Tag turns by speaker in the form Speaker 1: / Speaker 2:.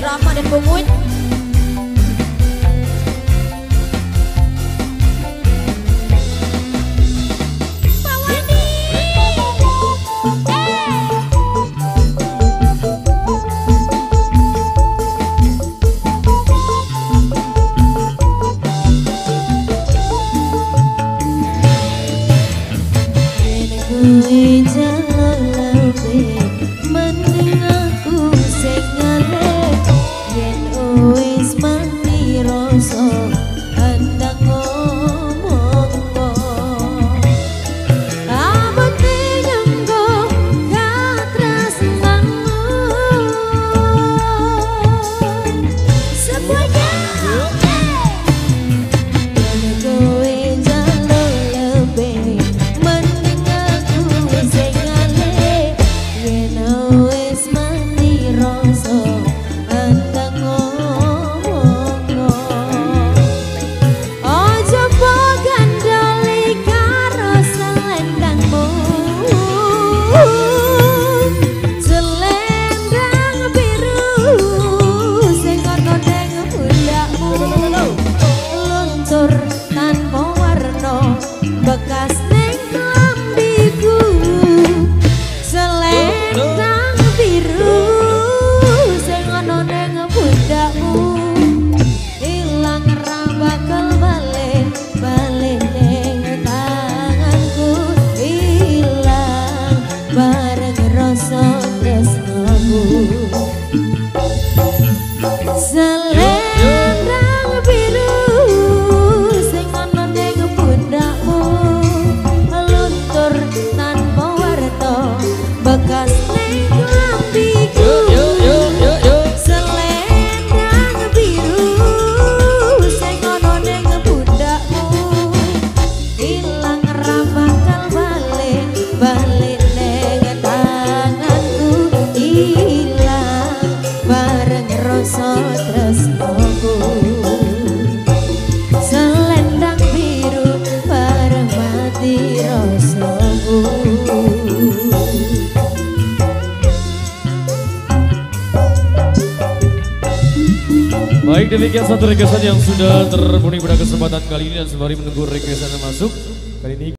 Speaker 1: Rama dan Bunguit.
Speaker 2: Bekas neng lambiku selendang biru sing ana neng pundakmu ilang ra bakal balik neng tanganku ilang bareng rasa tresnamu selendang biru sing ana neng pundakmu tanpa warta bekas neng lambiku selendang biru sing ana neng pundakmu ilang ra bakal balik neng tanganku ilang bareng rasa tresnaku selendang biru bareng mati rasaku.
Speaker 3: Baik, demikian satu requestan yang sudah terpenuhi pada kesempatan kali ini dan sembari menunggu requestannya masuk kali ini.